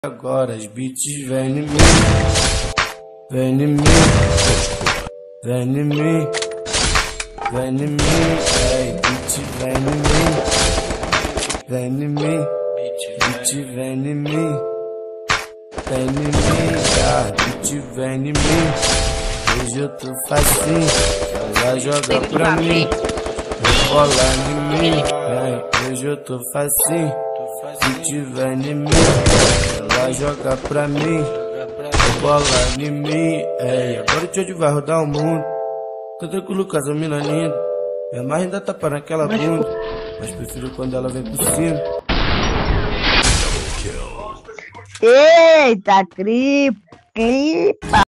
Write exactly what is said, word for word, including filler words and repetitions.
Agora as beats vêm em mim, vêm em mim, vêm em mim, vêm em mim, ei, beat vem em mim, vem em mim, beat vem em mim, vem em mim, ah, beat vem em mim. Hoje eu tô facinho, ela joga pra mim, bola em mim, ei, hoje eu tô facinho, beat vem em mim. Ela joga pra mim, bola em mim, ei, agora o Tchode vai rodar o mundo. Tô tranquilo com essa mina linda, minha mãe ainda tapa naquela bunda, mas prefiro quando ela vem por cima. Eita, cripa, cripa.